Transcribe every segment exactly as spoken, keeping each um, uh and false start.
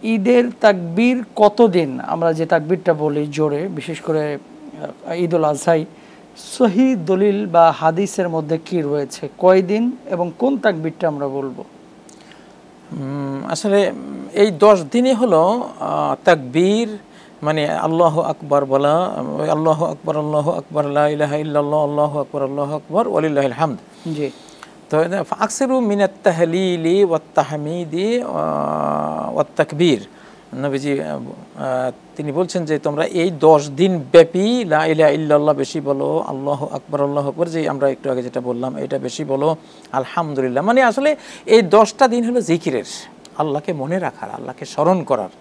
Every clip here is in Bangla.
ঈদের তাকবীর কতদিন? আমরা যে তাকবীরটা বলি জোরে, বিশেষ করে ঈদুল আজহায় সহি দলিল বা হাদিসের মধ্যে কি রয়েছে, কয়দিন এবং কোন তাকবীরটা আমরা বলবো? আসলে এই দশ দিনই হলো তাকবীর, মানে আল্লাহু আকবার বলা, আল্লাহু আকবার আল্লাহু আকবার লা ইলাহা ইল্লাল্লাহ আল্লাহু আকবার আল্লাহু আকবার ওয়ালিল্লাহিল হামদ। জি। তো আকসিরু মিনাত তাহলিলি ওয়াত তাহমিদি ওয়াত তাকবীর, নবীজি তিনি বলছেন যে তোমরা এই দশ দিন ব্যাপী লা ইলাহা ইল্লাল্লাহ বেশি বলো, আল্লাহু আকবার আল্লাহু আকবার, যে আমরা একটু আগে যেটা বললাম এটা বেশি বলো, আলহামদুলিল্লাহ। মানে আসলে এই দশটা দিন হলো জিকিরের, আল্লাহকে মনে রাখার, আল্লাহকে স্মরণ করার।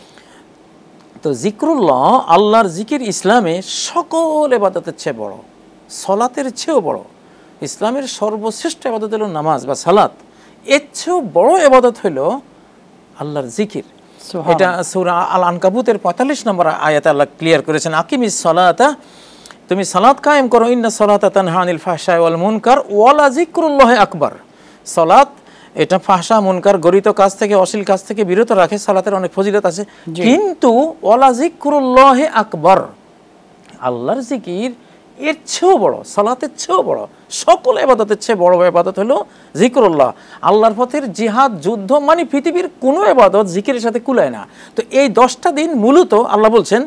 তো জিক্রুল্লাহ, আল্লাহর জিকির ইসলামে সকল ইবাদতের চেয়ে বড়, সলাতের চেয়েও বড়। ইসলামের সর্বশ্রেষ্ঠ ইবাদত হলো নামাজ বা সালাত, এর চেয়েও বড় ইবাদত হলো আল্লাহর জিকির। এটা সূরা আল আনকাবুতের পঁয়তাল্লিশ নম্বর আয়াতে আল্লাহ ক্লিয়ার করেছেন, আকিমিস সালাতা, তুমি সালাত কায়েম করো, ইন্না সালাতা তানহা আনিল ফাহশাই ওয়াল মুনকার ওয়ালা যিকরুল্লাহি আকবার। সালাত এটা ফাহশা মুনকার গরিত কাজ থেকে, অশ্লীল কাজ থেকে বিরত রাখে, সালাতের অনেক ফজিলত আছে, কিন্তু ওয়ালা যিকরুল্লাহি আকবার, আল্লাহর জিকির এর চেয়েও বড়, সালাতের চেয়েও বড়, সকল ইবাদতের চেয়ে বড় ইবাদত হলো যিকরুল্লাহ। আল্লাহর পথের জিহাদ, যুদ্ধ, মানে পৃথিবীর কোনো ইবাদত জিকিরের সাথে কুলায় না। তো এই দশটা দিন মূলত আল্লাহ বলছেন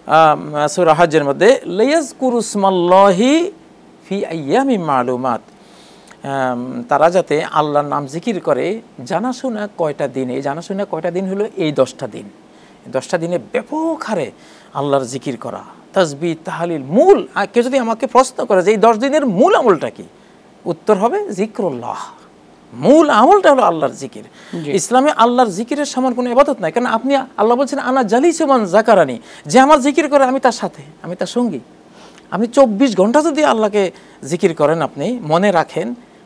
সূরা হজ্জের মধ্যে, লিয়াযকুরুসমাল্লাহি ফি আইয়ামিন মালুমাত, তারা যাতে আল্লাহর নাম জিকির করে জানাশোনা কয়টা দিনে। জানাশোনা কয়টা দিন হলো এই দশটা দিন। দশটা দিনে ব্যাপক হারে আল্লাহর জিকির করা, তাসবিহ, তাহলিল। মূল কেউ যদি আমাকে প্রশ্ন করে যে এই দশ দিনের মূল আমলটা কি, উত্তর হবে যিকরুল্লাহ। মূল আমলটা হলো আল্লাহর জিকির। ইসলামে আল্লাহর জিকিরের সমান কোনো ইবাদত নাই। কারণ আপনি, আল্লাহ বলছেন আনা জালিসু মান যাকারানি, যে আমার জিকির করে আমি তার সাথে, আমি তার সঙ্গী। আপনি চব্বিশ ঘন্টা যদি আল্লাহকে জিকির করেন, আপনি মনে রাখেন,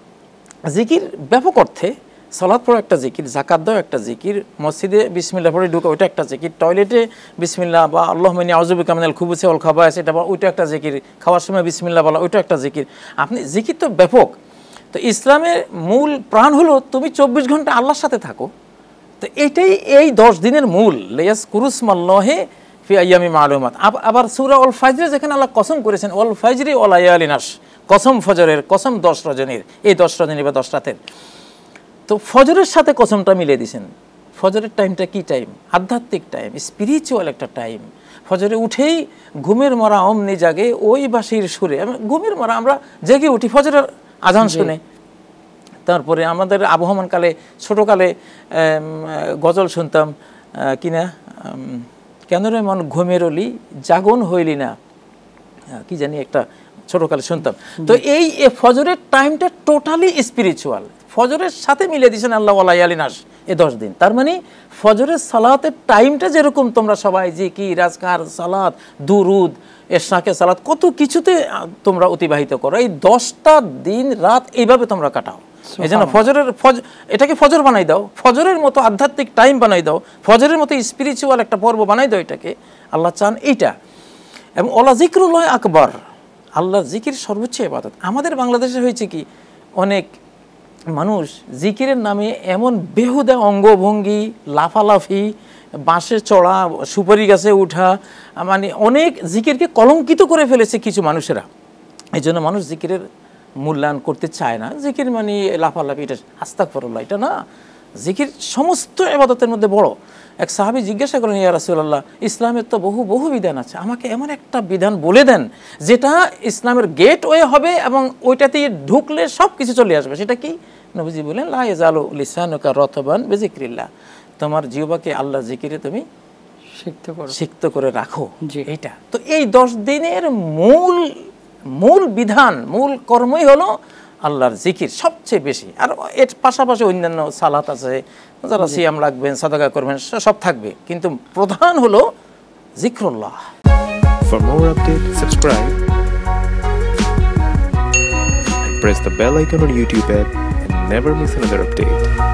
জিকির ব্যাপক অর্থে সালাত পড়া একটা জিকির, যাকাত দেওয়া একটা জিকির, মসজিদে বিসমিল্লাহ পড়ে ঢুকা ওইটা একটা জিকির, টয়লেটে বিসমিল্লাহ বা আল্লাহুম্মা ইন্নী আউযু বিকা মিনাল খুবুসি ওয়াল খাবায়েস এটা বা ওইটা একটা জিকির, খাওয়ার সময় বিসমিল্লাহ বলা ওইটা একটা জিকির। আপনি জিকির তো ব্যাপক। তো ইসলামের মূল প্রাণ হলো তুমি চব্বিশ ঘন্টা আল্লাহর সাথে থাকো। তো এইটাই এই দশ দিনের মূল, লিয়াযকুরুসমাল্লাহি ফি আইয়ামিন মালুমাত। আবার সূরা আল ফাজরে যেখানে আল্লাহ কসম করেছেন, ওয়াল ফাজরি ওয়া লায়ালিন আশ, কসম ফজরের, কসম দশ রজনীর, এই দশ রজনী বা দশ রাতের। তো ফজরের সাথে কসমটা মিলিয়ে দিয়েছেন। ফজরের টাইমটা কি টাইম? আধ্যাত্মিক টাইম, স্পিরিচুয়াল একটা টাইম। ফজরে উঠেই ঘুমের মরা অমনি জাগে ওই বাঁশির সুরে, ঘুমের মরা আমরা জেগে উঠি ফজরের আজান শুনে। তারপরে আমাদের আবহমানকালে, ছোটোকালে গজল শুনতাম কিনা, কেন রে মন ঘুমের অলি জাগন হইলি না, কি জানি একটা ছোটোকালে শুনতাম। তো এই ফজরের টাইমটা টোটালি স্পিরিচুয়াল, ফজরের সাথে মিলিয়ে দিয়েছেন আল্লাহ ওয়া লায়ালিন আশ এ দশ দিন। তার মানে ফজরের সালাতের টাইমটা যেরকম তোমরা সবাই জিকির, আজকার, সালাত, দুরুদ, এশাকে সালাত, কত কিছুতে তোমরা অতিবাহিত করো, এই দশটা দিন রাত এইভাবে তোমরা কাটাও। এই জন্য ফজরের ফজ এটাকে ফজর বানাই দাও, ফজরের মতো আধ্যাত্মিক টাইম বানাই দাও, ফজরের মতো স্পিরিচুয়াল একটা পর্ব বানাই দাও। এটাকে আল্লাহ চান এইটা। এবং ওয়ালা যিকরুল্লাহি আকবার, আল্লাহর জিকির সর্বোচ্চ ইবাদত। আমাদের বাংলাদেশে হয়েছে কি, অনেক মানুষ জিকিরের নামে এমন বেহুদা অঙ্গভঙ্গি, লাফালাফি, বাঁশে চড়া, সুপারি গাছে উঠা, মানে অনেক জিকিরকে কলঙ্কিত করে ফেলেছে কিছু মানুষেরা। এই জন্য মানুষ জিকিরের মূল্যায়ন করতে চায় না। জিকির মানে লাফালাফি, এটা আস্তাগফিরুল্লাহ, এটা না। জিকির সমস্ত ইবাদতের মধ্যে বড়। এক সাহাবী জিজ্ঞাসা করেন, ইয়া রাসূলুল্লাহ, ইসলামের তো বহু বহু বিধান আছে, আমাকে এমন একটা বিধান বলে দেন যেটা ইসলামের গেটওয়ে হবে এবং ওইটাতে ঢুকলে সব কিছু চলে আসবে, সেটা কি? নবীজি বলেন, লা ইয়াজালু লিসানুকা রাতবান বিযিকরিল্লাহ, তোমার জিহ্বাকে আল্লাহর জিকিরে তুমি সিক্ত করো, সিক্ত করে রাখো। এইটা তো এই দশ দিনের মূল মূল বিধান, মূল কর্মই হলো আল্লাহর জিকির সবচেয়ে বেশি। আর এর পাশাপাশি অন্যান্য সালাত আছে, যারা সিয়াম রাখবেন, সাদাকা করবেন, সব থাকবে, কিন্তু প্রধান হলো যিকরুল্লাহ। For more updates, subscribe and press the bell icon on YouTube app and never miss another update.